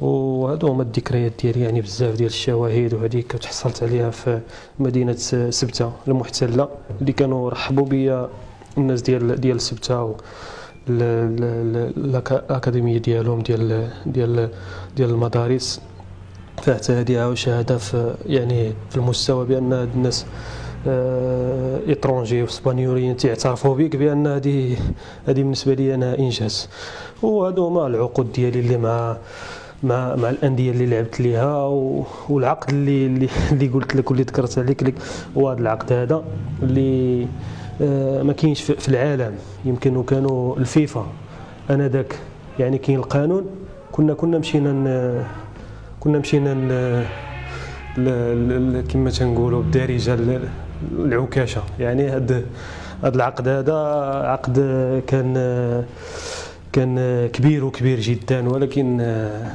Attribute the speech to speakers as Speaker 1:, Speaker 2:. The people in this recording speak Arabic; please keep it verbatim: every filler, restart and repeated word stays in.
Speaker 1: وهادو هما الذكريات ديالي، يعني بزاف ديال الشواهد وهذيك تحصلت عليها في مدينه سبته المحتله، اللي كانوا رحبوا بيا الناس ديال ديال سبته و الاكاديميه ديالهم ديال ديال ديال المدارس. فحتى هذه عاود شهاده في يعني في المستوى بان هاد الناس اترونجي واسبانيوليين تيعترفوا بك بان هذه هذه بالنسبه لي انا انجاز. وهادو هما العقود ديالي اللي مع مع مع الانديه اللي لعبت ليها، والعقد اللي اللي, اللي قلت لك واللي ذكرت عليك لك هو هذا العقد هذا اللي ما كاينش في العالم. يمكن كانوا الفيفا انا ذاك يعني كاين القانون، كنا كنا مشينا كنا مشينا كما تنقولوا بالدارجه العكاشه. يعني هذا هذا العقد هذا عقد كان كان كبير وكبير جدا، ولكن